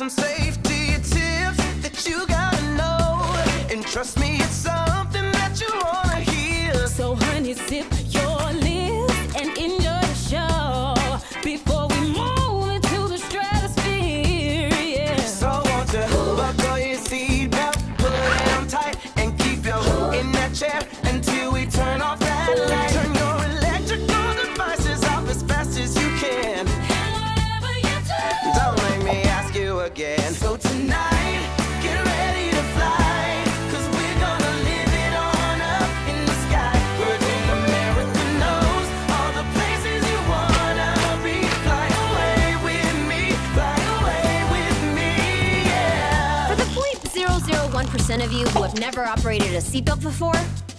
some safety tips that you gotta know. And trust me, it's something that you wanna hear. So honey, sip your lips and enjoy the show before we move into the stratosphere, yeah. So won't you buckle your seatbelt, put it on tight, and keep your in that chair until we turn off that light. Turn your electrical devices off as fast as you can. Don't make me ask you again. So tonight, get ready to fly, 'cause we're gonna live it on up in the sky. Virgin America knows all the places you wanna be. Fly away with me, yeah. For the 0.001% of you who have never operated a seatbelt before,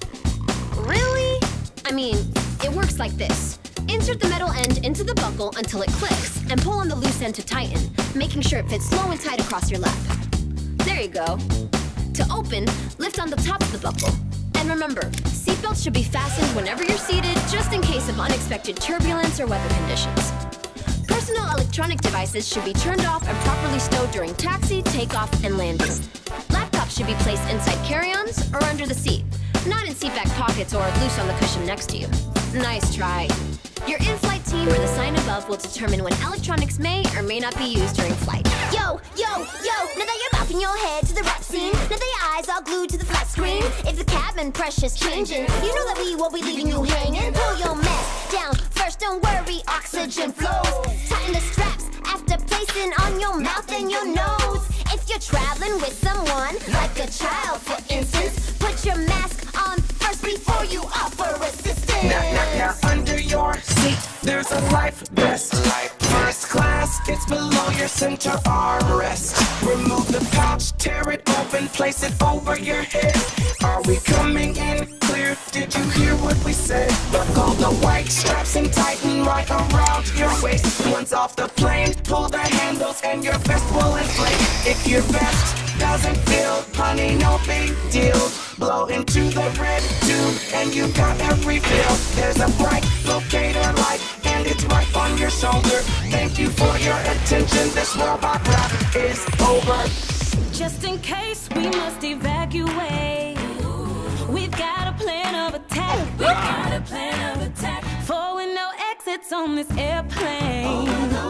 really? I mean, it works like this. Insert the metal end into the buckle until it clicks, and pull on the loose end to tighten, making sure it fits low and tight across your lap. There you go. To open, lift on the top of the buckle. And remember, seatbelts should be fastened whenever you're seated, just in case of unexpected turbulence or weather conditions. Personal electronic devices should be turned off and properly stowed during taxi, takeoff, and landing. Laptops should be placed inside carry-ons or under the seat, not in seat back pockets or loose on the cushion next to you. Nice try. Your in-flight team or the sign above will determine when electronics may or may not be used during flight. Yo, yo, yo, now that you're bopping your head to the rap scene, now that your eyes are glued to the flat screen, if the cabin pressure's changing, you know that we won't be leaving you hanging. Pull your mask down first, don't worry, oxygen flows. Tighten the straps after placing on your mouth and your nose. If you're traveling with someone, like a child for instance, put your mask on first before you offer assistance. Now, under your seat, there's a life vest. First class, it's below your center armrest. Remove the pouch, tear it open, place it over your head. Are we coming in clear? Did you hear what we said? Buckle the white straps and tighten right around your waist. Once off the plane, pull the handles and your vest will inflate. If your vest doesn't feel, honey, no big deal. Blow into the red tube and you got a refill. There's a bright locator light and it's right on your shoulder. Thank you for your attention. This robot rap is over. Just in case we must evacuate, we've got a plan of attack. We've got a plan of attack. For with no exits on this airplane.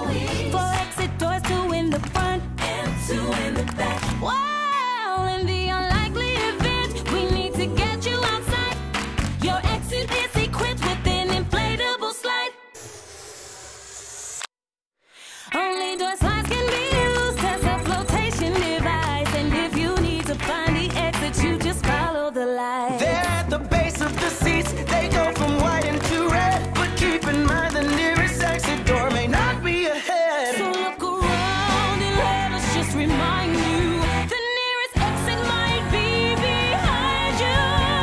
For exit doors, 2 in the front and 2 in the back. Wow, in the unlikely event we need to get you outside, your exit is equipped with an inflatable slide. Only door slides can be used as a flotation device, and if you need to find the exit, you just follow the light. They're at the base of the seats, they go from white into red. But keep in mind the nearest exit door may not be ahead. So look around and let us just remind you, the nearest exit might be behind you.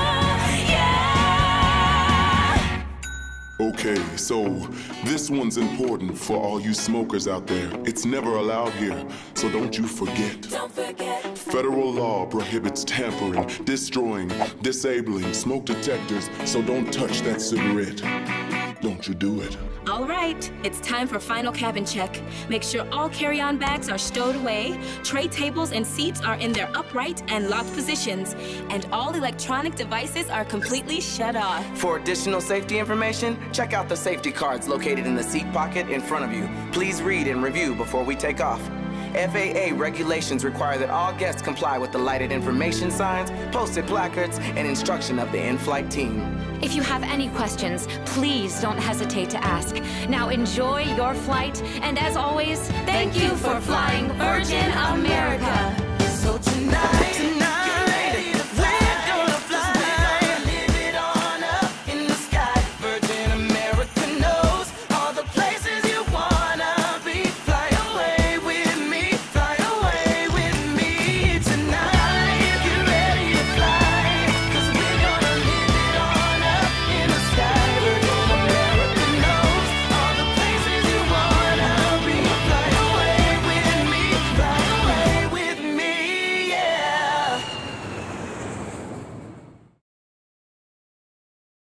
Yeah! Okay, so this one's important for all you smokers out there. It's never allowed here, so don't you forget. Don't forget. Federal law prohibits tampering, destroying, disabling smoke detectors, so don't touch that cigarette. Don't you do it. All right, it's time for final cabin check. Make sure all carry-on bags are stowed away, tray tables and seats are in their upright and locked positions, and all electronic devices are completely shut off. For additional safety information, check out the safety cards located in the seat pocket in front of you. Please read and review before we take off. FAA regulations require that all guests comply with the lighted information signs, posted placards, and instruction of the in-flight team. If you have any questions, please don't hesitate to ask. Now enjoy your flight, and as always, thank you for flying Virgin America. So tonight